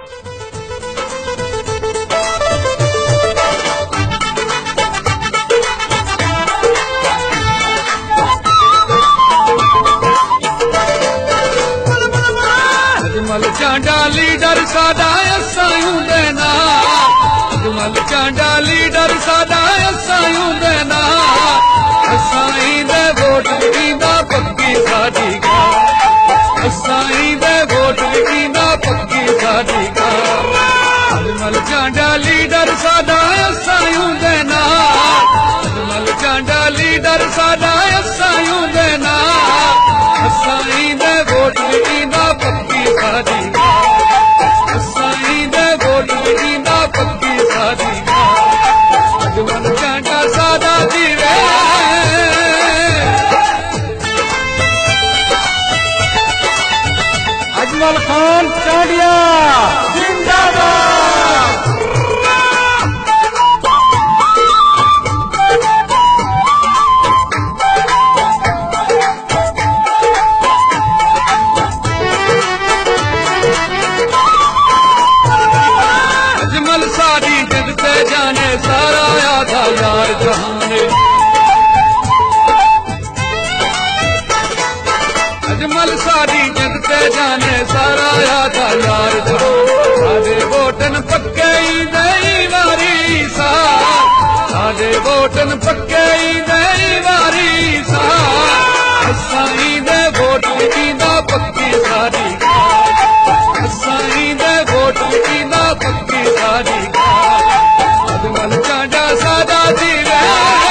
Ajmal चांडा leader साडा असायूं देना, Ajmal चांडा leader साडा असायूं देना, असाई दे वोट कींदा पक्की साडी गाल, असाई दे वोट कींदा पक्की साडी गाल। अजमल चांडा लीडर साडा असायूं देना, अजमल चांडा लीडर साडा असायूं देना, असाई दे वोट कींदा पक्की साडी गाल, असाई दे वोट कींदा पक्की साडी गाल। अजमल चांडा साडा जीवे, अजमल खान चांडिया जिंदाबाद। अजमल साडी जिद पे जाने सारा आधा यार जहाने, अजमल साडी जिद पे जाने सारा आधा यार जहाने। साडे वोटन पक्के ही नहीं वारी सा, साडे वोटन पक्के ही नहीं वारी सा, असाई दे वोट कींदा पक्की साडी गाल, असाई दे वोट कींदा पक्की साडी गाल। अजमल चांडा साडा जीवे,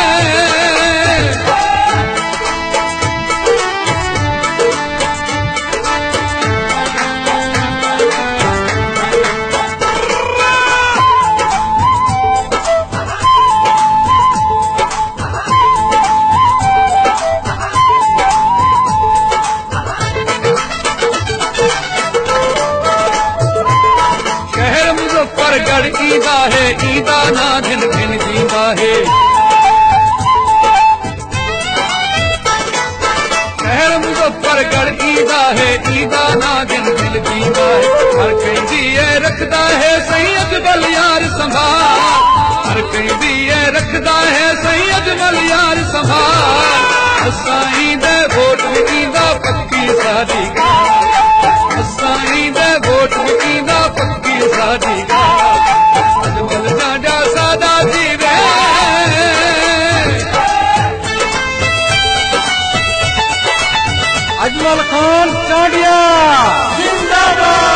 शहर मुजफ्फरगढ़ ईदा है, ईदा ना दिन दिन जींदा है, शहर मुजफ्फरगढ़ ईदा है, ईदा ना दिन दिन जींदा है। हर कहीं दिए रखदा है सही अजमल यार संभाल, हर कहीं दिए रखदा है सही अजमल यार संभाल, असाई दे वोट कींदा पक्की साडी गाल, असाई दे वोट कींदा पक्की साडी गाल। अजमल चांडा साडा जीवे, अजमल खान चांडिया जिंदाबाद।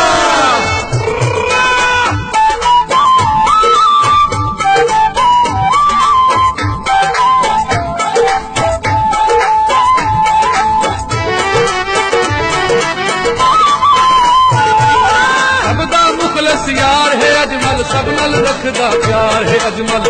सबदा मुखलस यार है अजमल, सब नल रखदा प्यार है अजमल,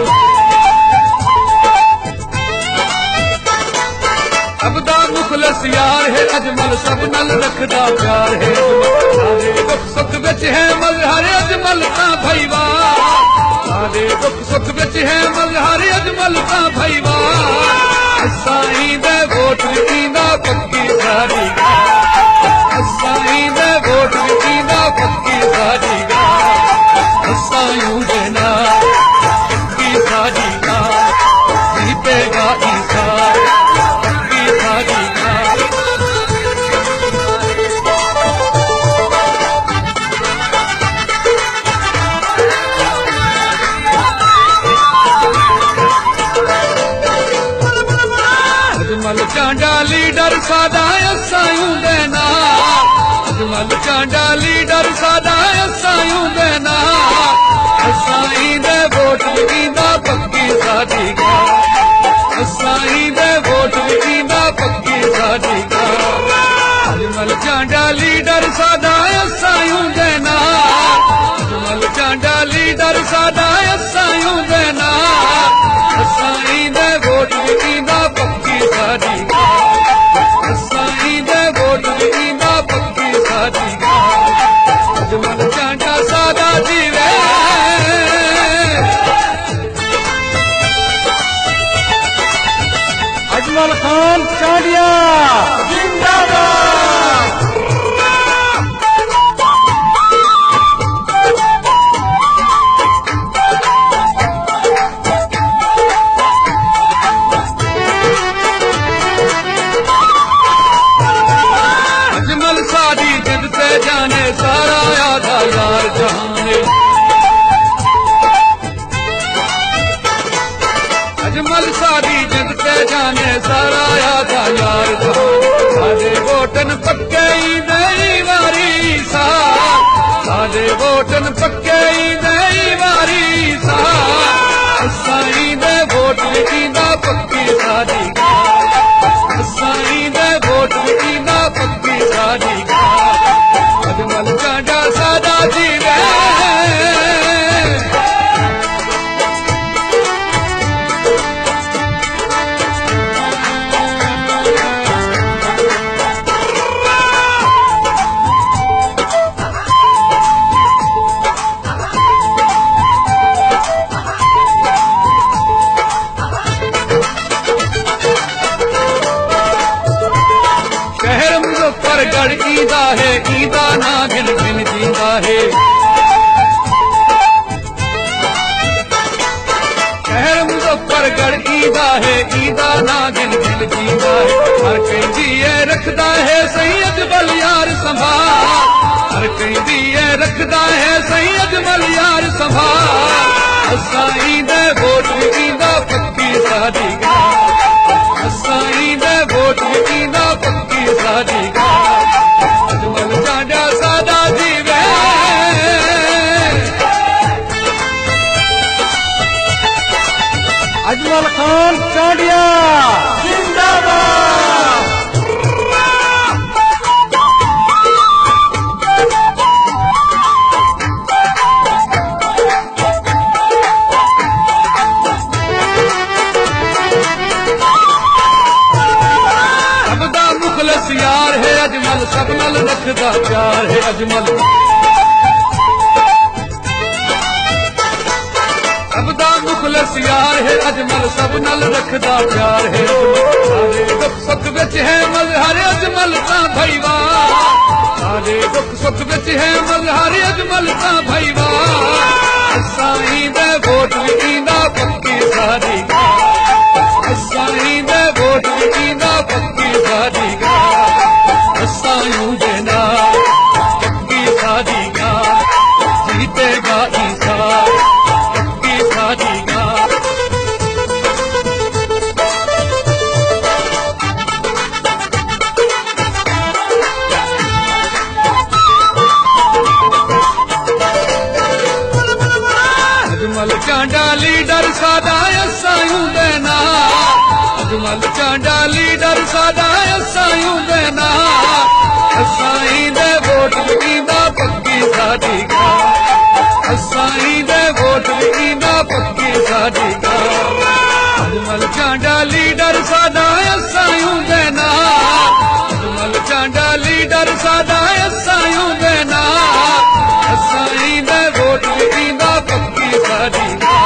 सबदा मुखलस यार है अजमल, सब नल रखदा प्यार है अजमल। सारे दुख सुख बिच है मजहर अजमल का भाईवाल, सारे दुख सुख बिच है मजहर अजमल का भाईवाल, असाई दे वोट कींदा पक्की साडी गाल, असाई दे वोट कींदा पक्की साडी गाल। असायूं देना पक्की साडी गाल, नहीं पेगा इंसार पक्की साडी गाल। अजमल चांडा लीडर साडा असायूं देना, अजमल चांडा लीडर साडा असायूं देना, असाई दे वोट कींदा पक्की साडी गाल, असाई दे वोट कींदा पक्की साडी गाल। अजमल चांडा लीडर साडा असायूं देना, अजमल चांडा लीडर साडा असायूं देना, असाई दे वोट कींदा पक्की साडी गाल, असाई दे वोट कींदा पक्की साडी गाल। अजमल चांडा साडा जीवे, अजमल खान चांडिया जिंदाबाद। दई वारी सा साडे वोटन पक्के दई वारी सा असाई दे वोट ईंदा पक्की साडी असाई दे वोट ईंदा पक्की साडी अजमल चांडा सादा जीवे गढ़ ईंदा है ईंदा ना गिन गिन जींदा है शहर मुजफ्फरगढ़ ईंदा है ईंदा ना गिन गिन जींदा है हर कहीं दिए रखदा है सही अजमल यार संभाल हर कहीं दिए रखदा है सही अजमल यार संभाल असाई दे वोट ईंदा पक्की साडी असाई दे वोट ईंदा पक्की साडी अजमल चांडा सादा जीवे अजमल खान चांडिया जिंदाबाद। सबदा मुखलस यार है अजमल सब नल रखदा प्यार है अजमल सबदा मुखलस यार है अजमल सब नल रखदा प्यार है सारे दुख सुख विच है मजहर अजमल ता भईवा सारे दुख सुख विच है मजहर अजमल ता भईवा असाई दे वोट ईंदा पक्की साडी असाई दे वोट ईंदा पक्की साडी असायूं दे नाल पक्की साडी जीतेगा ईसा पक्की साडी अजमल चांडा लीडर सादा असायूं दे नाल अजमल चांडा लीडर सादा असायूं दे नाल असाई दे वोट ईंदा पक्की साडी असाई दे वोट ईंदा पक्की साडी अजमल चांडा लीडर सादा असायूं दे नाल अजमल चांडा लीडर सादा असायूं दे नाल असाई दे वोट ईंदा पक्की साडी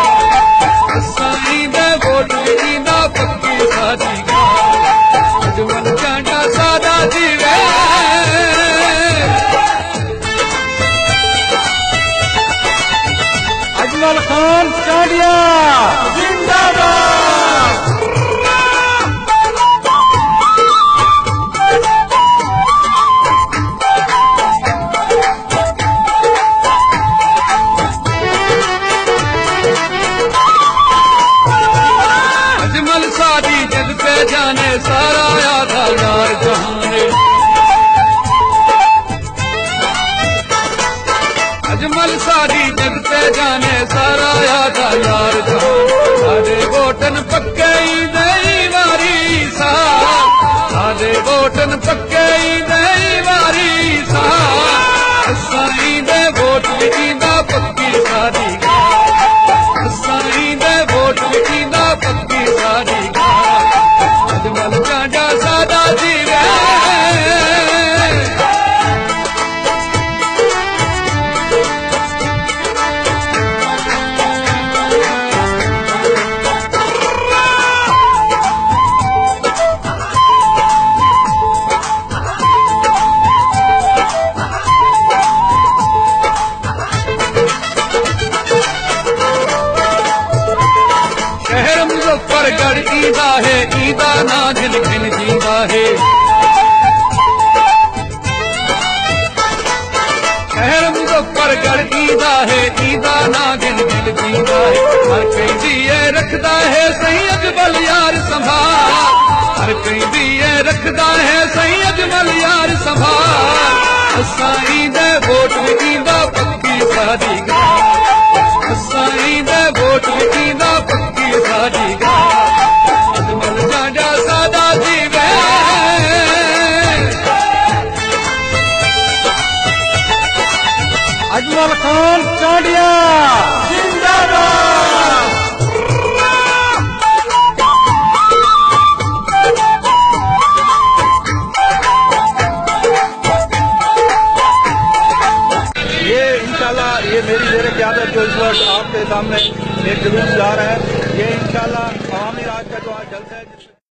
असाई दे वोट ईंदा पक्की साडी अजमल चांडा सादा जीवे अजमल खान चांडिया जिंदाबाद। अजमल सादी जग पे जाने सारा आधा यार जहाने अजमल सादी जग पे जाने सारा आधा यार जहान साडे वोटन पक्के दई वारी सा साडे वोटन पक्के दई वारी सा असाई दे वोट ईंदा पक्की साडी असाई दे वोट ईंदा पक्की साडी अजमल चांडा सादा जीवे मुजफ्फरगढ़ ईंदा है ईंदा ना गिन गिन जींदा है शहर मुजफ्फरगढ़ ईंदा है ईंदा ना गिन गिन जींदा है हर कहीं दिए रखदा है सही अजमल यार संभाल हर कहीं भी ये रखदा है सही अजमल यार संभाल साईं दे वोट वींदा पक्की साडी गाल साईं दे वोट वींदा पक्की साडी गाल अजमल जांडा सादा जीवे अजमल खान चांडिया जिंदाबाद। ये इंशाल्लाह ये मेरी ज़ेर क़यादत जो इस वक्त आपके सामने एक जुलूस जा रहा है, ये इंशाल्लाह अवामी राज का जो आज जलसा है